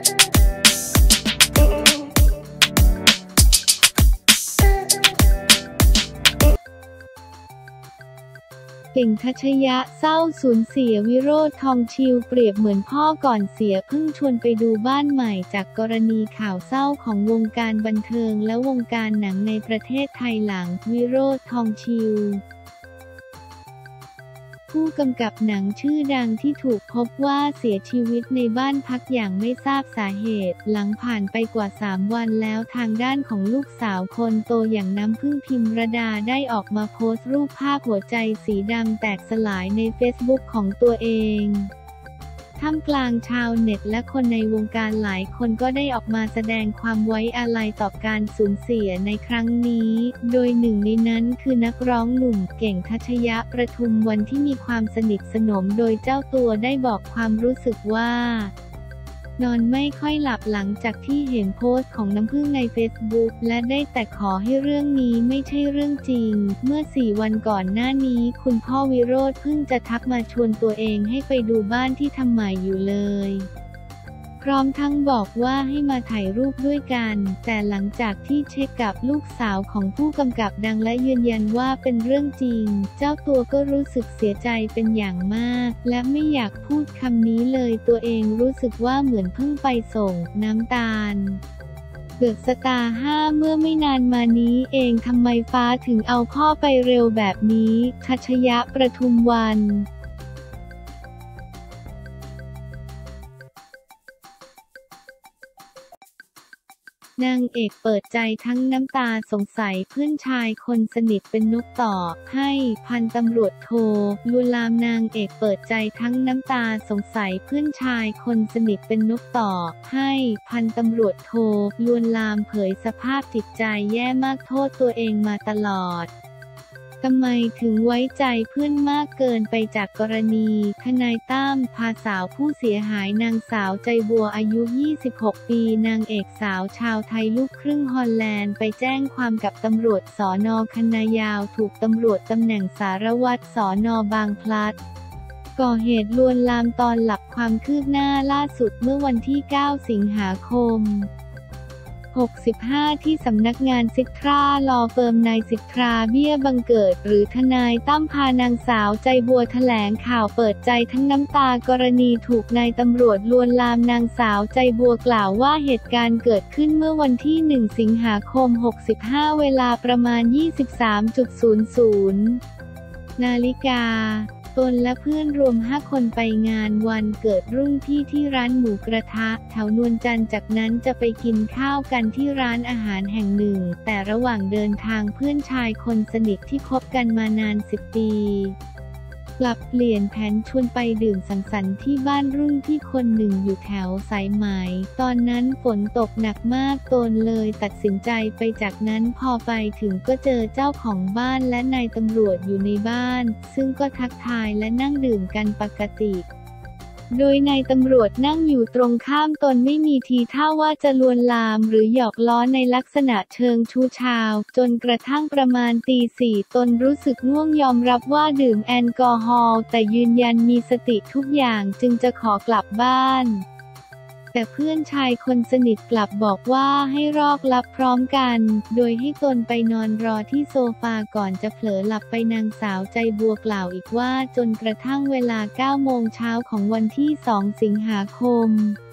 เก่งทัชยะเศร้าสูญเสียวิโรจน์ ทองชิวเปรียบเหมือนพ่อก่อนเสียเพิ่งชวนไปดูบ้านใหม่จากกรณีข่าวเศร้าของวงการบันเทิงและวงการหนังในประเทศไทยหลังวิโรจน์ ทองชิวผู้กำกับหนังชื่อดังที่ถูกพบว่าเสียชีวิตในบ้านพักอย่างไม่ทราบสาเหตุหลังผ่านไปกว่า3 วันแล้วทางด้านของลูกสาวคนโตอย่างน้ำพึ่งพิมรดาได้ออกมาโพสต์รูปภาพหัวใจสีดำแตกสลายในเฟซบุ๊กของตัวเองท่ามกลางชาวเน็ตและคนในวงการหลายคนก็ได้ออกมาแสดงความไว้อาลัยต่อการสูญเสียในครั้งนี้โดยหนึ่งในนั้นคือนักร้องหนุ่มเก่งทัชยะประทุมวันที่มีความสนิทสนมโดยเจ้าตัวได้บอกความรู้สึกว่านอนไม่ค่อยหลับหลังจากที่เห็นโพสต์ของน้ำผึ้งในเฟซบุ๊กและได้แต่ขอให้เรื่องนี้ไม่ใช่เรื่องจริงเมื่อ4 วันก่อนหน้านี้คุณพ่อวิโรจน์เพิ่งจะทักมาชวนตัวเองให้ไปดูบ้านที่ทำใหม่อยู่เลยพร้อมทั้งบอกว่าให้มาถ่ายรูปด้วยกันแต่หลังจากที่เช็คกับลูกสาวของผู้กำกับดังและยืนยันว่าเป็นเรื่องจริงเจ้าตัวก็รู้สึกเสียใจเป็นอย่างมากและไม่อยากพูดคำนี้เลยตัวเองรู้สึกว่าเหมือนเพิ่งไปส่งน้ำตาลเดอะสตาร์ 5เมื่อไม่นานมานี้เองทำไมฟ้าถึงเอาพ่อไปเร็วแบบนี้ทัชยะประทุมวันนางเอกเปิดใจทั้งน้ำตาสงสัยเพื่อนชายคนสนิทเป็นนกต่อให้พันตำรวจโทลวนลามนางเอกเปิดใจทั้งน้ำตาสงสัยเพื่อนชายคนสนิทเป็นนกต่อให้พันตำรวจโทลวนลามเผยสภาพจิตใจแย่มากโทษตัวเองมาตลอดทำไมถึงไว้ใจเพื่อนมากเกินไปจากกรณีทนายตั้มพาสาวผู้เสียหายนางสาวใจบัวอายุ 26 ปีนางเอกสาวชาวไทยลูกครึ่งฮอลแลนด์ไปแจ้งความกับตำรวจสน.คันนายาวถูกตำรวจตำแหน่งสารวัตรสน.บางพลัดก่อเหตุลวนลามตอนหลับความคืบหน้าล่าสุดเมื่อวันที่ 9 สิงหาคม65ที่สำนักงานสิทธาลอเฟิร์มนายสิทธาเบี้ยบังเกิดหรือทนายตั้มพานางสาวใจบัวแถลงข่าวเปิดใจทั้งน้ำตากรณีถูกนายตำรวจลวนลามนางสาวใจบัวกล่าวว่าเหตุการณ์เกิดขึ้นเมื่อวันที่ 1 สิงหาคม 65เวลาประมาณ 23.00 นาฬิกาตนและเพื่อนรวม5 คนไปงานวันเกิดรุ่นพี่ที่ร้านหมูกระทะแถวนวลจันทร์จากนั้นจะไปกินข้าวกันที่ร้านอาหารแห่งหนึ่งแต่ระหว่างเดินทางเพื่อนชายคนสนิทที่คบกันมานาน10 ปีกลับเปลี่ยนแผนชวนไปดื่มสังสรรค์ที่บ้านรุ่นพี่คนหนึ่งอยู่แถวสายไหมตอนนั้นฝนตกหนักมากตนเลยตัดสินใจไปจากนั้นพอไปถึงก็เจอเจ้าของบ้านและนายตำรวจอยู่ในบ้านซึ่งก็ทักทายและนั่งดื่มกันปกติโดยนายตำรวจนั่งอยู่ตรงข้ามตนไม่มีทีท่าว่าจะลวนลามหรือหยอกล้อในลักษณะเชิงชู้ชาวจนกระทั่งประมาณตี 4ตนรู้สึกง่วงยอมรับว่าดื่มแอลกอฮอล์แต่ยืนยันมีสติทุกอย่างจึงจะขอกลับบ้านแต่เพื่อนชายคนสนิทกลับบอกว่าให้รอกลับพร้อมกันโดยให้ตนไปนอนรอที่โซฟาก่อนจะเผลอหลับไปนางสาวใจบัวกล่าวอีกว่าจนกระทั่งเวลา 9 โมงเช้าของวันที่ 2 สิงหาคม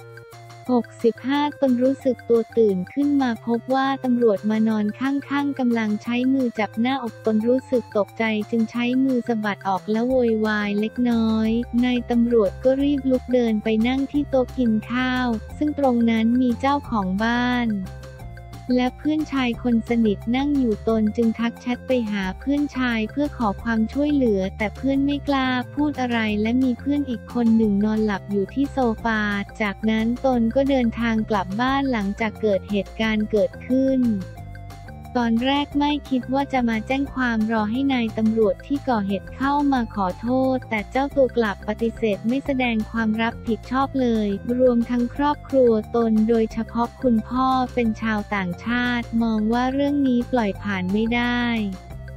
65ตนรู้สึกตัวตื่นขึ้นมาพบว่าตำรวจมานอนข้างๆกำลังใช้มือจับหน้าอกตนรู้สึกตกใจจึงใช้มือสะบัดออกและโวยวายเล็กน้อยนายตำรวจก็รีบลุกเดินไปนั่งที่โต๊ะกินข้าวซึ่งตรงนั้นมีเจ้าของบ้านและเพื่อนชายคนสนิทนั่งอยู่ตนจึงทักแชทไปหาเพื่อนชายเพื่อขอความช่วยเหลือแต่เพื่อนไม่กล้าพูดอะไรและมีเพื่อนอีกคนหนึ่งนอนหลับอยู่ที่โซฟาจากนั้นตนก็เดินทางกลับบ้านหลังจากเกิดเหตุการณ์เกิดขึ้นตอนแรกไม่คิดว่าจะมาแจ้งความรอให้นายตำรวจที่ก่อเหตุเข้ามาขอโทษแต่เจ้าตัวกลับปฏิเสธไม่แสดงความรับผิดชอบเลยรวมทั้งครอบครัวตนโดยเฉพาะคุณพ่อเป็นชาวต่างชาติมองว่าเรื่องนี้ปล่อยผ่านไม่ได้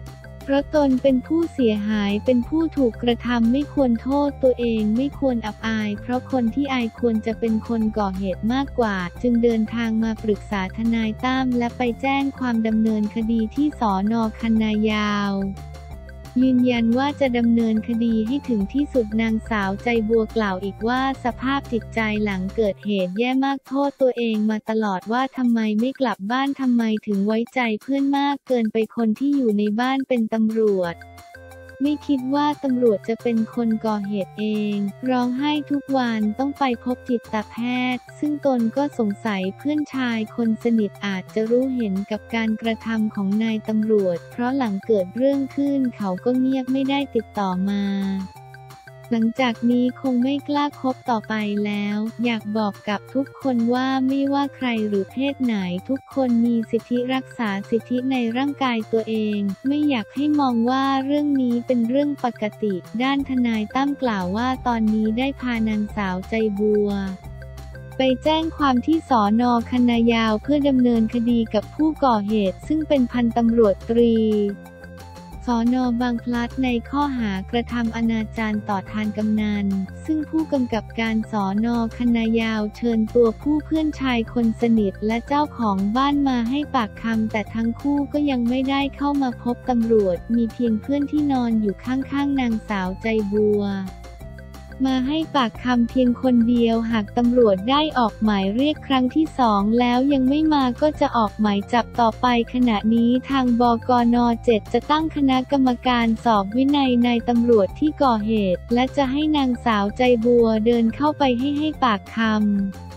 เพราะตนเป็นผู้เสียหายเป็นผู้ถูกกระทำไม่ควรโทษตัวเองไม่ควรอับอายเพราะคนที่อายควรจะเป็นคนก่อเหตุมากกว่าจึงเดินทางมาปรึกษาทนายตั้มและไปแจ้งความดำเนินคดีที่ศน.คันนายาวยืนยันว่าจะดำเนินคดีให้ถึงที่สุดนางสาวใจบัวกล่าวอีกว่าสภาพจิตใจหลังเกิดเหตุแย่มากโทษตัวเองมาตลอดว่าทำไมไม่กลับบ้านทำไมถึงไว้ใจเพื่อนมากเกินไปคนที่อยู่ในบ้านเป็นตำรวจไม่คิดว่าตำรวจจะเป็นคนก่อเหตุเองร้องไห้ทุกวันต้องไปพบจิตแพทย์ซึ่งตนก็สงสัยเพื่อนชายคนสนิทอาจจะรู้เห็นกับการกระทำของนายตำรวจเพราะหลังเกิดเรื่องขึ้นเขาก็เงียบไม่ได้ติดต่อมาหลังจากนี้คงไม่กล้าคบต่อไปแล้วอยากบอกกับทุกคนว่าไม่ว่าใครหรือเพศไหนทุกคนมีสิทธิรักษาสิทธิในร่างกายตัวเองไม่อยากให้มองว่าเรื่องนี้เป็นเรื่องปกติด้านทนายตั้มกล่าวว่าตอนนี้ได้พานางสาวใจบัวไปแจ้งความที่ศน.คันนายาวเพื่อดำเนินคดีกับผู้ก่อเหตุซึ่งเป็นพันตำรวจตรีศน.บางพลัดในข้อหากระทำอนาจารต่อทานกำนันซึ่งผู้กำกับการศน.คันนายาวเชิญตัวผู้เพื่อนชายคนสนิทและเจ้าของบ้านมาให้ปากคำแต่ทั้งคู่ก็ยังไม่ได้เข้ามาพบตำรวจมีเพียงเพื่อนที่นอนอยู่ข้างๆนางสาวใจบัวมาให้ปากคำเพียงคนเดียวหากตำรวจได้ออกหมายเรียกครั้งที่2แล้วยังไม่มาก็จะออกหมายจับต่อไปขณะนี้ทางบกน. 7จะตั้งคณะกรรมการสอบวินัยนายตำรวจที่ก่อเหตุและจะให้นางสาวใจบัวเดินเข้าไปให้ปากคำ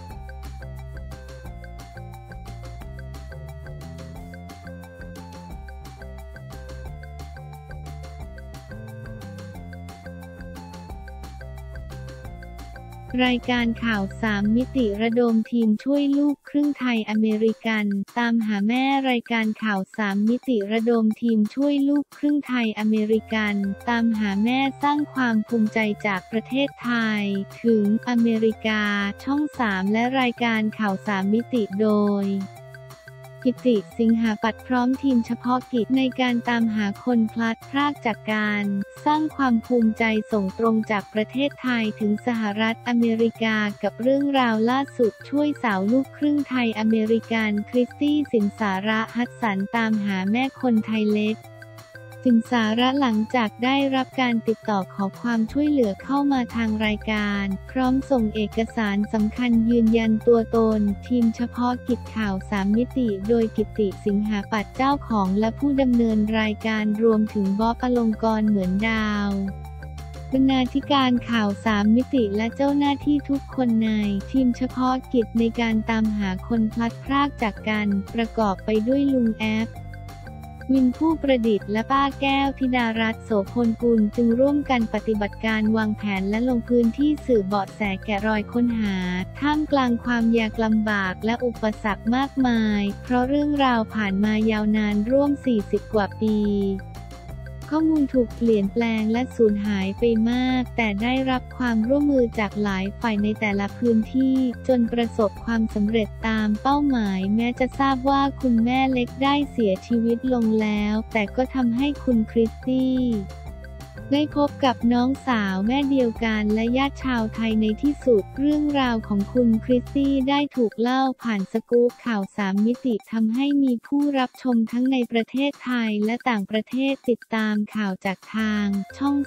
รายการข่าว3มิติระดมทีมช่วยลูกครึ่งไทยอเมริกันตามหาแม่รายการข่าว3มิติระดมทีมช่วยลูกครึ่งไทยอเมริกันตามหาแม่สร้างความภูมิใจจากประเทศไทยถึงอเมริกาช่อง3และรายการข่าว3มิติโดยกิติสิงหาปัตย์พร้อมทีมเฉพาะกิจในการตามหาคนพลัดพรากจากการสร้างความภูมิใจส่งตรงจากประเทศไทยถึงสหรัฐอเมริกากับเรื่องราวล่าสุดช่วยสาวลูกครึ่งไทยอเมริกันคริสตี้สินสาระฮัดสันตามหาแม่คนไทยเล็กสินสาระหลังจากได้รับการติดต่อขอความช่วยเหลือเข้ามาทางรายการพร้อมส่งเอกสารสำคัญยืนยันตัวตนทีมเฉพาะกิจข่าว3มิติโดยกิติสิงหาปัตย์เจ้าของและผู้ดำเนินรายการรวมถึงบ๊อบอลงกรณ์เหมือนดาวบรรณาธิการข่าว3มิติและเจ้าหน้าที่ทุกคนในทีมเฉพาะกิจในการตามหาคนพลัดพรากจากกันประกอบไปด้วยลุงแอปวินผู้ประดิษฐ์และป้าแก้วธิดารัตน์โสพลกุลจึงร่วมกันปฏิบัติการวางแผนและลงพื้นที่สืบเบาะแสแกะรอยค้นหาท่ามกลางความยากลำบากและอุปสรรคมากมายเพราะเรื่องราวผ่านมายาวนานร่วม40 กว่าปีข้อมูลถูกเปลี่ยนแปลงและสูญหายไปมากแต่ได้รับความร่วมมือจากหลายฝ่ายในแต่ละพื้นที่จนประสบความสำเร็จตามเป้าหมายแม้จะทราบว่าคุณแม่เล็กได้เสียชีวิตลงแล้วแต่ก็ทำให้คุณคริสตี้ได้พบกับน้องสาวแม่เดียวกันและญาติชาวไทยในที่สุดเรื่องราวของคุณคริสตี้ได้ถูกเล่าผ่านสกู๊ปข่าว3มิติทำให้มีผู้รับชมทั้งในประเทศไทยและต่างประเทศติดตามข่าวจากทางช่อง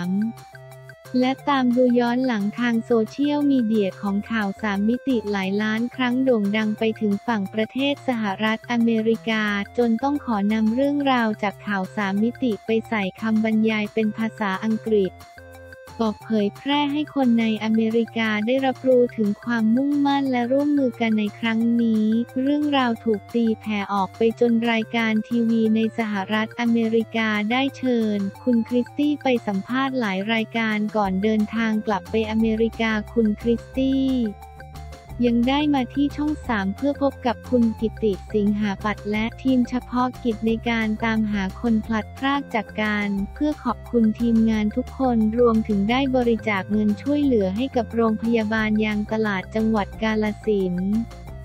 3และตามดูย้อนหลังทางโซเชียลมีเดียของข่าว3มิติหลายล้านครั้งโด่งดังไปถึงฝั่งประเทศสหรัฐอเมริกาจนต้องขอนำเรื่องราวจากข่าว3มิติไปใส่คำบรรยายเป็นภาษาอังกฤษบอกเผยแพร่ให้คนในอเมริกาได้รับรู้ถึงความมุ่งมั่นและร่วมมือกันในครั้งนี้เรื่องราวถูกตีแผ่ออกไปจนรายการทีวีในสหรัฐอเมริกาได้เชิญคุณคริสตี้ไปสัมภาษณ์หลายรายการก่อนเดินทางกลับไปอเมริกาคุณคริสตี้ยังได้มาที่ช่อง3เพื่อพบกับคุณกิติสิงหาปัตย์และทีมเฉพาะกิจในการตามหาคนพลัดพรากจากกันเพื่อขอบคุณทีมงานทุกคนรวมถึงได้บริจาคเงินช่วยเหลือให้กับโรงพยาบาลยางตลาดจังหวัดกาฬสินธุ์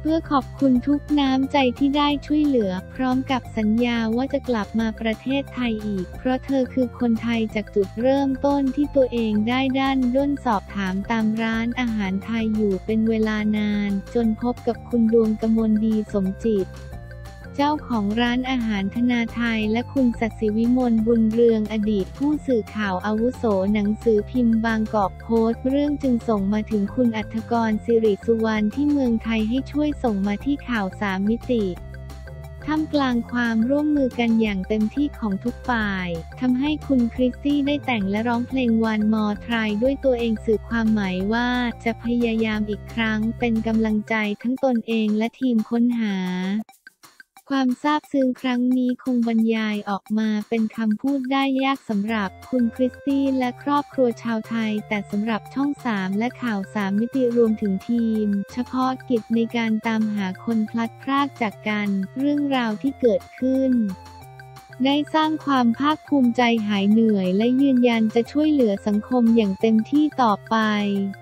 เพื่อขอบคุณทุกน้ำใจที่ได้ช่วยเหลือพร้อมกับสัญญาว่าจะกลับมาประเทศไทยอีกเพราะเธอคือคนไทยจากจุดเริ่มต้นที่ตัวเองได้ดันด้นสอบถามตามร้านอาหารไทยอยู่เป็นเวลานานจนพบกับคุณดวงกมลดีสมจิตเจ้าของร้านอาหารธนาไทยและคุณศักดิ์ศรีวิมลบุญเรืองอดีตผู้สื่อข่าวอาวุโสหนังสือพิมพ์บางกอกโพสต์เรื่องจึงส่งมาถึงคุณอัธกร สิริสุวรรณที่เมืองไทยให้ช่วยส่งมาที่ข่าว3มิติท่ามกลางความร่วมมือกันอย่างเต็มที่ของทุกฝ่ายทำให้คุณคริสตี้ได้แต่งและร้องเพลงวันมอทรายด้วยตัวเองสื่อความหมายว่าจะพยายามอีกครั้งเป็นกำลังใจทั้งตนเองและทีมค้นหาความซาบซึ้งครั้งนี้คงบรรยายออกมาเป็นคำพูดได้ยากสำหรับคุณคริสตี้และครอบครัวชาวไทยแต่สำหรับช่อง3และข่าว3มิติรวมถึงทีมเฉพาะกิจในการตามหาคนพลัดพรากจากกันเรื่องราวที่เกิดขึ้นได้สร้างความภาคภูมิใจหายเหนื่อยและยืนยันจะช่วยเหลือสังคมอย่างเต็มที่ต่อไป